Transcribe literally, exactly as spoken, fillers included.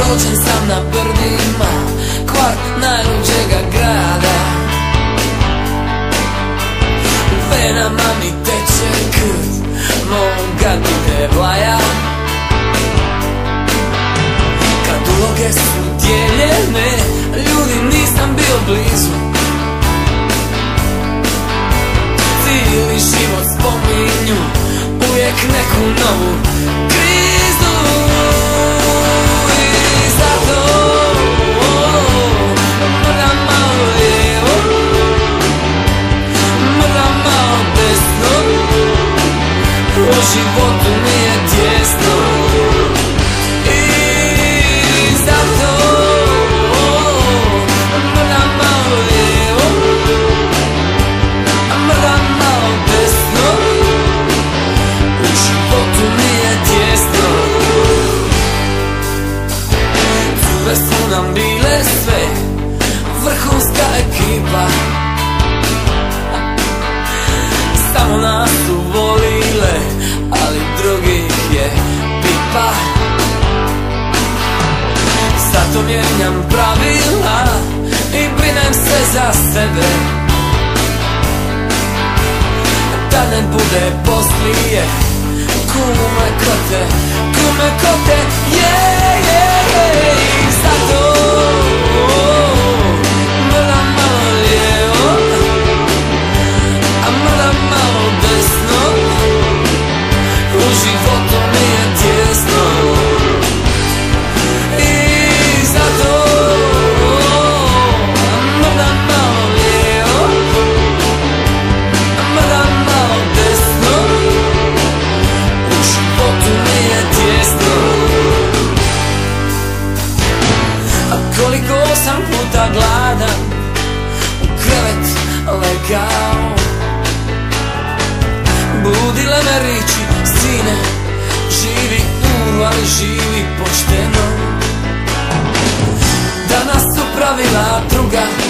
Rođen sam na brdima, kvart najluđega grada. U venama mi teče krv moga dide vlaja. Kad uloge su dijeljene, ljudi nisam bio blizu. Cijeli život spominju uvijek neku novu krizu. I zato mrdam malo lijevo, mrdam malo desno. U životu mi je tijesno. I zato mrdam malo lijevo, mrdam malo desno. U životu mi je tijesno. Cure su nam bile sve, vrhunska ekipa. Samo nas su volile, ali drugih je pipa. Zato mijenjam pravila i brinem se za sebe, da ne bude poslije kume kote, kume kote, je, je, je. I zato mrdam malo lijevo, a mrdam malo desno. U životu mi je tijesno. I zato mrdam malo lijevo, a mrdam malo desno. U životu mi je tijesno. A koliko sam puta gladan u krevet legao. Budile me riči, sine, živi uru, ali živi pošteno. Danas su pravila druga,